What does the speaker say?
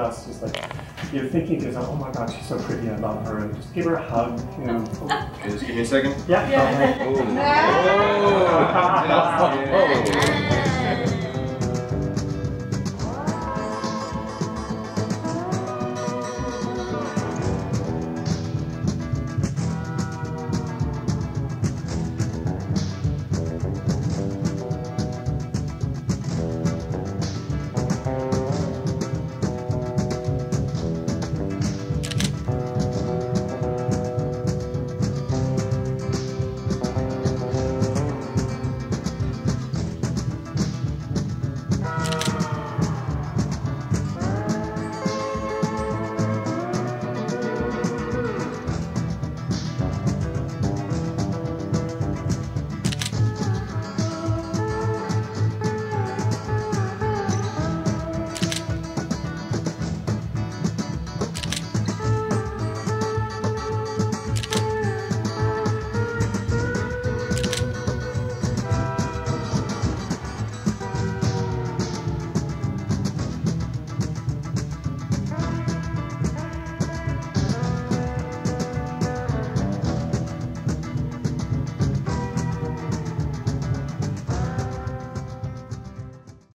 just like you're thinking to yourself, oh my god, she's so pretty, I love her, and just give her a hug, you know. Okay, just give me a second. Yeah. Oh.